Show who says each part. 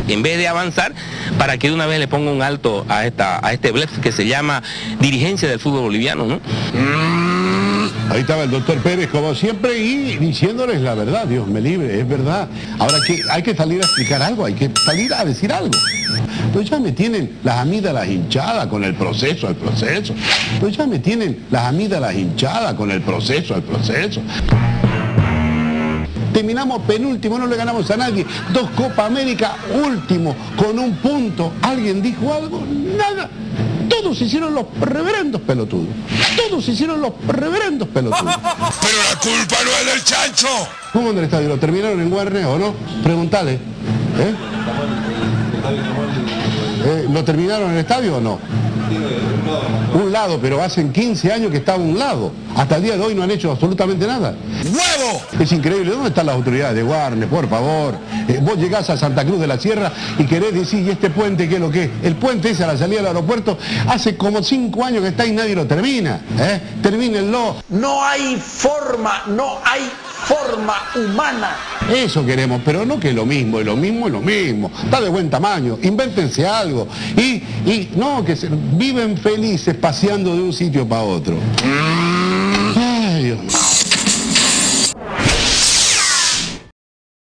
Speaker 1: en vez de avanzar, para que de una vez le ponga un alto a este blef que se llama dirigencia del fútbol boliviano, ¿no?
Speaker 2: Ahí estaba el doctor Pérez, como siempre, y diciéndoles la verdad. Dios me libre, es verdad. Ahora que hay que salir a explicar algo, hay que salir a decir algo. Pues ya me tienen las amígdalas hinchadas con el proceso. Pues ya me tienen las amígdalas hinchadas con el proceso. Terminamos penúltimo, no le ganamos a nadie. 2 Copa América, último, con 1 punto. ¿Alguien dijo algo? Nada. Todos hicieron los reverendos pelotudos. Pero
Speaker 3: la culpa no es del Chancho.
Speaker 2: ¿Cómo anda el estadio? ¿Lo terminaron en Guarne o no? Preguntale. ¿Lo terminaron en el estadio o no? Un lado, pero hacen 15 años que estaba a un lado. Hasta el día de hoy no han hecho absolutamente nada.
Speaker 3: ¡Huevo!
Speaker 2: Es increíble. ¿Dónde están las autoridades de Guarne? Por favor. Vos llegás a Santa Cruz de la Sierra y querés decir, ¿y este puente qué es lo que es? El puente ese a la salida del aeropuerto hace como 5 años que está y nadie lo termina. Termínenlo.
Speaker 4: No hay forma humana.
Speaker 2: Eso queremos, pero no que es lo mismo. Está de buen tamaño, invéntense algo. Y no, que viven felices paseando de un sitio para otro.